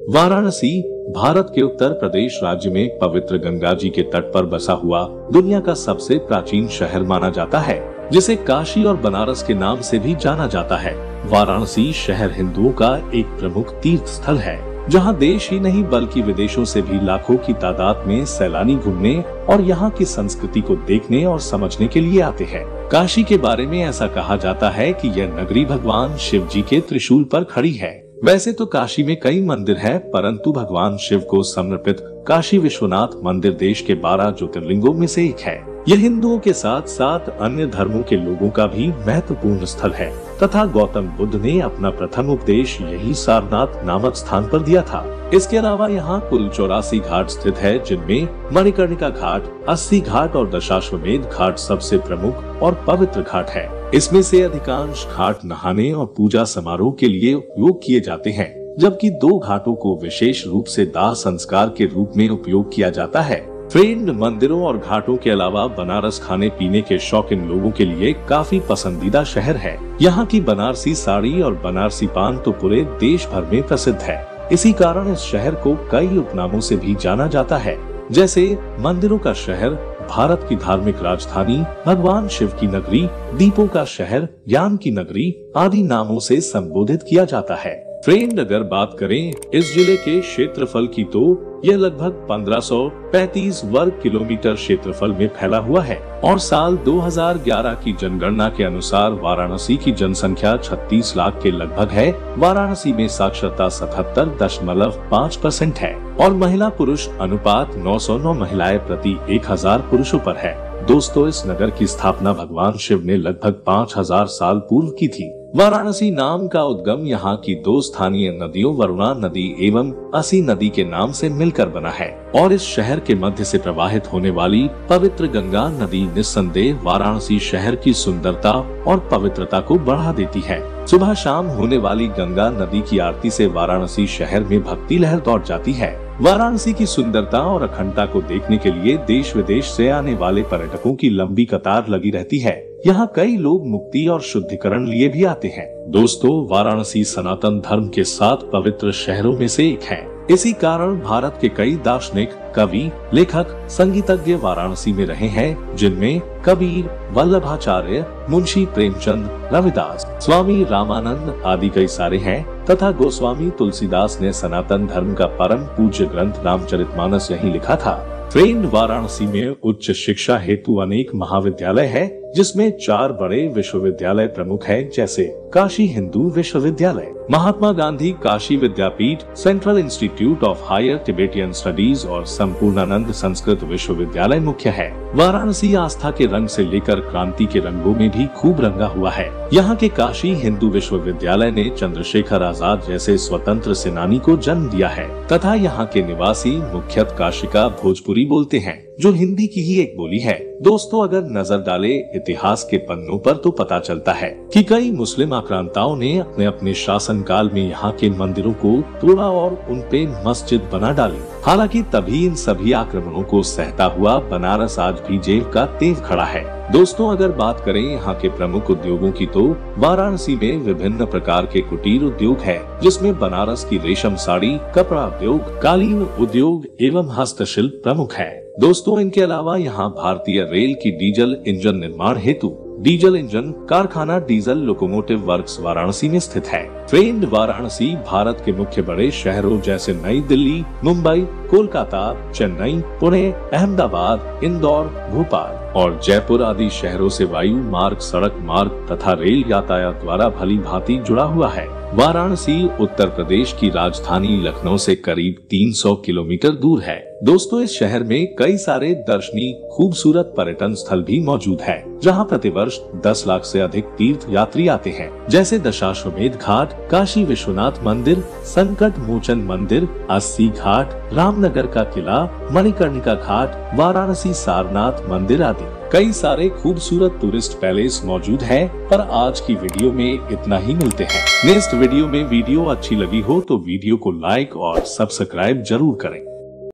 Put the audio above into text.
वाराणसी भारत के उत्तर प्रदेश राज्य में पवित्र गंगा जी के तट पर बसा हुआ दुनिया का सबसे प्राचीन शहर माना जाता है, जिसे काशी और बनारस के नाम से भी जाना जाता है। वाराणसी शहर हिंदुओं का एक प्रमुख तीर्थ स्थल है, जहां देश ही नहीं बल्कि विदेशों से भी लाखों की तादाद में सैलानी घूमने और यहाँ की संस्कृति को देखने और समझने के लिए आते हैं। काशी के बारे में ऐसा कहा जाता है कि यह नगरी भगवान शिव जी के त्रिशूल पर खड़ी है। वैसे तो काशी में कई मंदिर हैं, परंतु भगवान शिव को समर्पित काशी विश्वनाथ मंदिर देश के 12 ज्योतिर्लिंगों में से एक है। यह हिंदुओं के साथ साथ अन्य धर्मों के लोगों का भी महत्वपूर्ण स्थल है तथा गौतम बुद्ध ने अपना प्रथम उपदेश यही सारनाथ नामक स्थान पर दिया था। इसके अलावा यहाँ कुल 84 घाट स्थित है, जिनमें मणिकर्णिका घाट, 80 घाट और दशाश्वमेध घाट सबसे प्रमुख और पवित्र घाट है। इसमें से अधिकांश घाट नहाने और पूजा समारोह के लिए उपयोग किए जाते हैं, जबकि 2 घाटों को विशेष रूप से दाह संस्कार के रूप में उपयोग किया जाता है। फ्रेंड मंदिरों और घाटों के अलावा बनारस खाने पीने के शौकीन लोगों के लिए काफी पसंदीदा शहर है। यहाँ की बनारसी साड़ी और बनारसी पान तो पूरे देश भर में प्रसिद्ध है। इसी कारण इस शहर को कई उपनामों से भी जाना जाता है, जैसे मंदिरों का शहर, भारत की धार्मिक राजधानी, भगवान शिव की नगरी, दीपों का शहर, ज्ञान की नगरी आदि नामों से संबोधित किया जाता है। फ्रेंड, अगर बात करें इस जिले के क्षेत्रफल की, तो यह लगभग 1535 वर्ग किलोमीटर क्षेत्रफल में फैला हुआ है और साल 2011 की जनगणना के अनुसार वाराणसी की जनसंख्या 36 लाख के लगभग है। वाराणसी में साक्षरता 77.5% है और महिला पुरुष अनुपात 909 महिलाएं प्रति 1000 पुरुषों पर है। दोस्तों, इस नगर की स्थापना भगवान शिव ने लगभग 5000 साल पूर्व की थी। वाराणसी नाम का उद्गम यहाँ की 2 स्थानीय नदियों वरुणा नदी एवं असी नदी के नाम से मिलकर बना है और इस शहर के मध्य से प्रवाहित होने वाली पवित्र गंगा नदी निस्संदेह वाराणसी शहर की सुंदरता और पवित्रता को बढ़ा देती है। सुबह शाम होने वाली गंगा नदी की आरती से वाराणसी शहर में भक्ति लहर दौड़ जाती है। वाराणसी की सुंदरता और अखंडता को देखने के लिए देश विदेश से आने वाले पर्यटकों की लंबी कतार लगी रहती है। यहाँ कई लोग मुक्ति और शुद्धिकरण लिए भी आते हैं। दोस्तों, वाराणसी सनातन धर्म के 7 पवित्र शहरों में से एक है। इसी कारण भारत के कई दार्शनिक, कवि, लेखक, संगीतज्ञ वाराणसी में रहे हैं, जिनमें कबीर, वल्लभाचार्य, मुंशी प्रेमचंद, रविदास, स्वामी रामानंद आदि कई सारे हैं तथा गोस्वामी तुलसीदास ने सनातन धर्म का परम पूज्य ग्रंथ रामचरितमानस यहीं लिखा था। फ्रेंड, वाराणसी में उच्च शिक्षा हेतु अनेक महाविद्यालय है, जिसमें 4 बड़े विश्वविद्यालय प्रमुख हैं, जैसे काशी हिंदू विश्वविद्यालय, Mahatma Gandhi Kashi Vidyapith, Central Institute of Higher Tibetan Studies और संपूर्णानंद संस्कृत विश्वविद्यालय मुख्य है। वाराणसी आस्था के रंग से लेकर क्रांति के रंगों में भी खूब रंगा हुआ है। यहाँ के काशी हिंदू विश्वविद्यालय ने चंद्रशेखर आजाद जैसे स्वतंत्र सेनानी को जन्म दिया है तथा यहाँ के निवासी मुख्यतः काशी का भोजपुरी बोलते हैं, जो हिंदी की ही एक बोली है। दोस्तों, अगर नजर डाले इतिहास के पन्नों पर तो पता चलता है कि कई मुस्लिम आक्रांताओं ने अपने अपने शासन काल में यहाँ के मंदिरों को तोड़ा और उन पे मस्जिद बना डाली। हालांकि तभी इन सभी आक्रमणों को सहता हुआ बनारस आज भी जेब का तेज खड़ा है। दोस्तों, अगर बात करें यहाँ के प्रमुख उद्योगों की, तो वाराणसी में विभिन्न प्रकार के कुटीर उद्योग है, जिसमें बनारस की रेशम साड़ी, कपड़ा उद्योग, कालीन उद्योग एवं हस्तशिल्प प्रमुख है। दोस्तों, इनके अलावा यहाँ भारतीय रेल की डीजल इंजन निर्माण हेतु डीजल इंजन कारखाना डीजल लोकोमोटिव वर्क्स वाराणसी में स्थित है। फ्रेंड, वाराणसी भारत के मुख्य बड़े शहरों जैसे नई दिल्ली, मुंबई, कोलकाता, चेन्नई, पुणे, अहमदाबाद, इंदौर, भोपाल और जयपुर आदि शहरों से वायु मार्ग, सड़क मार्ग तथा रेल यातायात द्वारा भली भांति जुड़ा हुआ है। वाराणसी उत्तर प्रदेश की राजधानी लखनऊ से करीब 300 किलोमीटर दूर है। दोस्तों, इस शहर में कई सारे दर्शनीय खूबसूरत पर्यटन स्थल भी मौजूद है, जहां प्रतिवर्ष 10 लाख से अधिक तीर्थ यात्री आते हैं, जैसे दशाश्वमेध घाट, काशी विश्वनाथ मंदिर, संकट मोचन मंदिर, 80 घाट, रामनगर का किला, मणिकर्णिका घाट, वाराणसी सारनाथ मंदिर आदि। कई सारे खूबसूरत टूरिस्ट पैलेस मौजूद हैं, पर आज की वीडियो में इतना ही। मिलते हैं नेक्स्ट वीडियो में। वीडियो अच्छी लगी हो तो वीडियो को लाइक और सब्सक्राइब जरूर करें।